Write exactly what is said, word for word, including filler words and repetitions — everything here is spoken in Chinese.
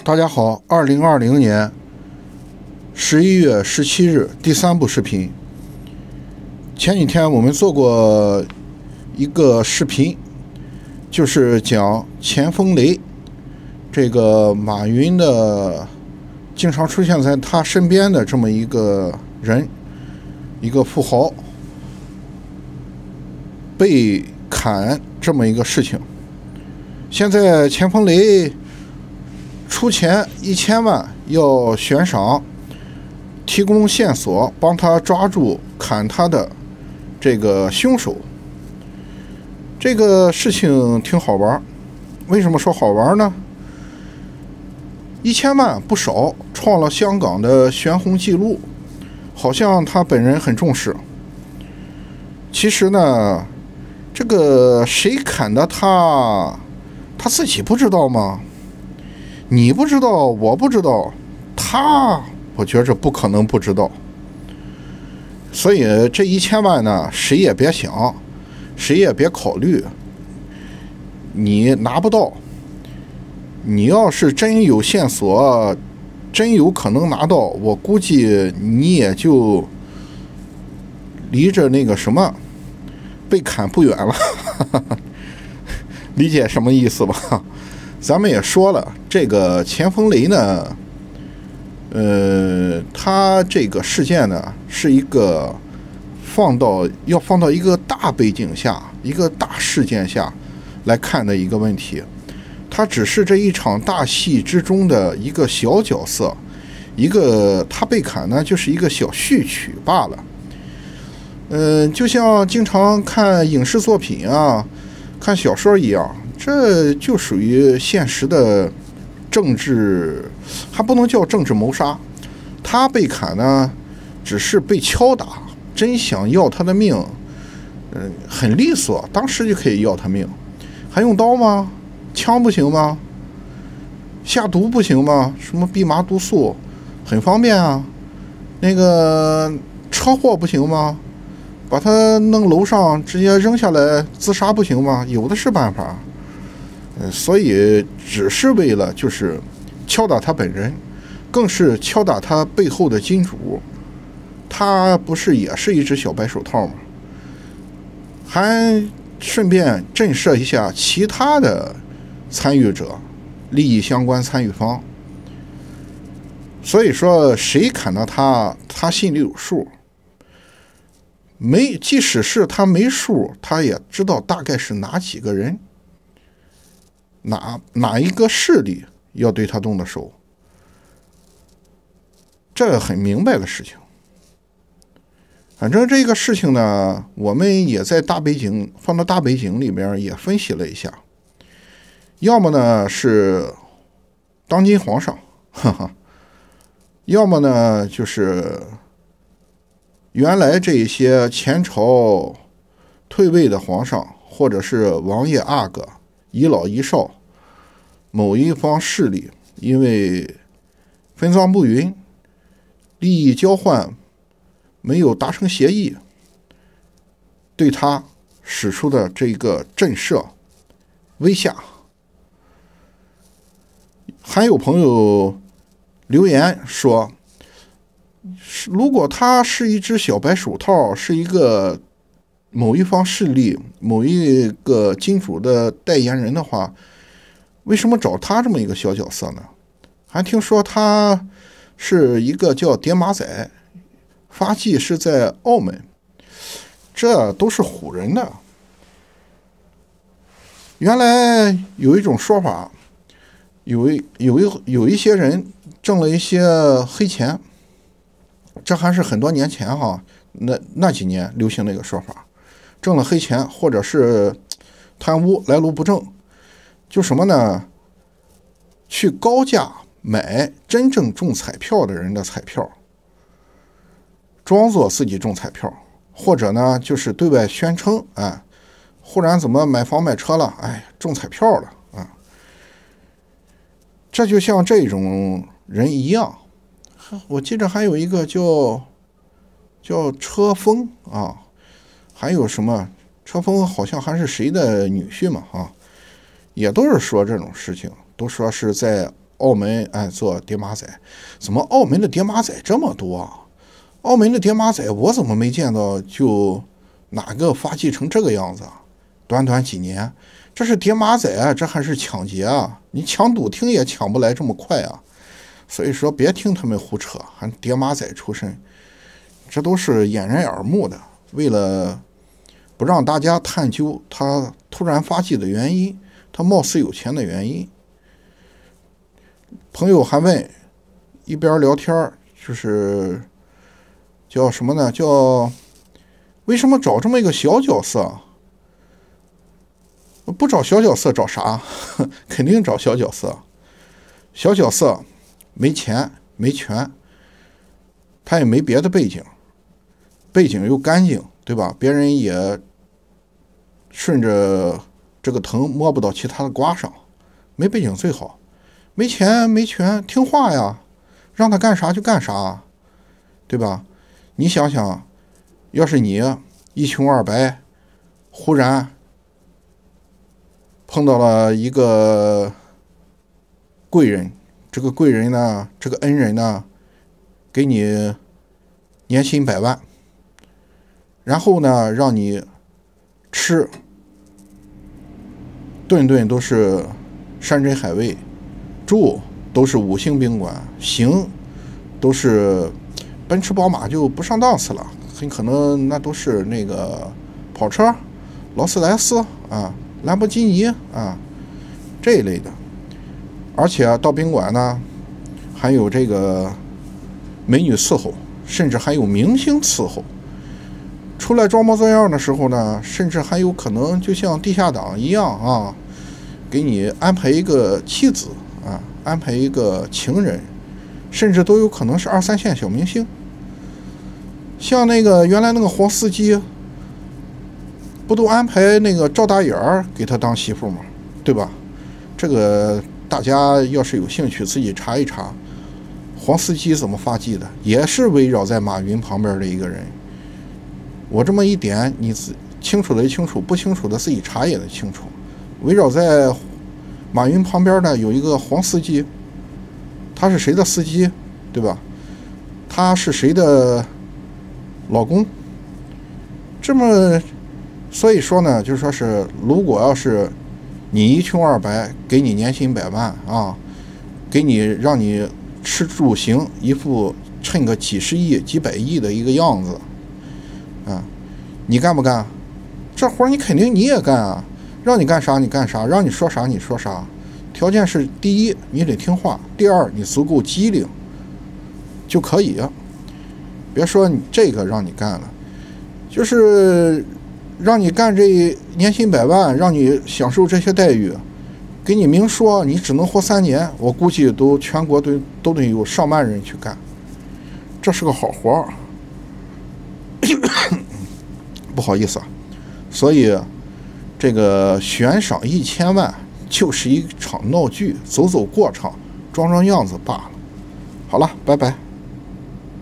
大家好，二零二零年十一月十七日第三部视频。前几天我们做过一个视频，就是讲钱枫雷这个马云的经常出现在他身边的这么一个人，一个富豪被砍这么一个事情。现在钱枫雷出钱一千万要悬赏，提供线索，帮他抓住砍他的这个凶手。这个事情挺好玩，为什么说好玩呢？一千万不少，创了香港的悬红记录，好像他本人很重视。其实呢，这个谁砍的他，他自己不知道吗？你不知道，我不知道，他我觉着不可能不知道。所以这一千万呢，谁也别想，谁也别考虑，你拿不到。你要是真有线索，真有可能拿到，我估计你也就离着那个什么被砍不远了。理解什么意思吧？咱们也说了，这个钱枫雷呢，呃，他这个事件呢，是一个放到要放到一个大背景下、一个大事件下来看的一个问题。他只是这一场大戏之中的一个小角色，一个他被砍呢，就是一个小序曲罢了。嗯、呃，就像经常看影视作品啊、看小说一样。这就属于现实的政治，还不能叫政治谋杀。他被砍呢，只是被敲打，真想要他的命，嗯，很利索，当时就可以要他命。还用刀吗？枪不行吗？下毒不行吗？什么蓖麻毒素，很方便啊。那个车祸不行吗？把他弄楼上直接扔下来自杀不行吗？有的是办法。呃，所以只是为了就是敲打他本人，更是敲打他背后的金主。他不是也是一只小白手套吗？还顺便震慑一下其他的参与者、利益相关参与方。所以说，谁砍到他，他心里有数。没，即使是他没数，他也知道大概是哪几个人。哪哪一个势力要对他动的手，这很明白的事情。反正这个事情呢，我们也在大背景放到大背景里面也分析了一下。要么呢是当今皇上，哈哈，要么呢就是原来这一些前朝退位的皇上，或者是王爷阿哥。遗老遗少，某一方势力因为分赃不匀、利益交换没有达成协议，对他使出的这个震慑、威吓。还有朋友留言说，如果他是一只小白手套，是一个某一方势力、某一个金主的代言人的话，为什么找他这么一个小角色呢？还听说他是一个叫叠马仔，发迹是在澳门，这都是唬人的。原来有一种说法，有一有一有一些人挣了一些黑钱，这还是很多年前哈，那那几年流行的一个说法。挣了黑钱，或者是贪污来路不正，就什么呢？去高价买真正中彩票的人的彩票，装作自己中彩票，或者呢就是对外宣称，哎，忽然怎么买房买车了，哎，中彩票了啊！这就像这种人一样，我记着还有一个叫叫车峰啊。还有什么车峰好像还是谁的女婿嘛啊，也都是说这种事情，都说是在澳门哎做爹妈仔，怎么澳门的爹妈仔这么多啊？澳门的爹妈仔我怎么没见到就哪个发迹成这个样子啊？短短几年，这是爹妈仔啊，这还是抢劫啊？你抢赌厅也抢不来这么快啊！所以说别听他们胡扯，还爹妈仔出身，这都是掩人耳目的，为了不让大家探究他突然发迹的原因，他貌似有钱的原因。朋友还问，一边聊天就是叫什么呢？叫为什么找这么一个小角色？不找小角色找啥？肯定找小角色。小角色没钱没权，他也没别的背景，背景又干净，对吧？别人也顺着这个藤摸不到其他的瓜上。没背景最好，没钱没权，听话呀，让他干啥就干啥，对吧？你想想，要是你一穷二白，忽然碰到了一个贵人，这个贵人呢，这个恩人呢，给你年薪百万，然后呢，让你吃顿顿都是山珍海味，住都是五星宾馆，行都是奔驰宝马就不上档次了，很可能那都是那个跑车、劳斯莱斯啊、兰博基尼啊这一类的。而且、啊、到宾馆呢，还有这个美女伺候，甚至还有明星伺候。出来装模作样的时候呢，甚至还有可能就像地下党一样啊，给你安排一个妻子啊，安排一个情人，甚至都有可能是二三线小明星。像那个原来那个黄司机，不都安排那个赵大眼儿给他当媳妇吗？对吧？这个大家要是有兴趣，自己查一查，黄司机怎么发迹的，也是围绕在马云旁边的一个人。我这么一点，你清楚的清楚，不清楚的自己查也得清楚。围绕在马云旁边呢，有一个黄司机，他是谁的司机，对吧？他是谁的老公？这么，所以说呢，就说是，如果要是你一穷二白，给你年薪百万啊，给你让你吃住行，一副趁个几十亿、几百亿的一个样子。啊，你干不干？这活你肯定你也干啊！让你干啥你干啥，让你说啥你说啥。条件是：第一，你得听话；第二，你足够机灵就可以啊。别说你这个让你干了，就是让你干这年薪百万，让你享受这些待遇，给你明说你只能活三年，我估计都全国都都得有上万人去干，这是个好活儿。不好意思啊，所以这个悬赏一千万就是一场闹剧，走走过场，装装样子罢了。好了，拜拜。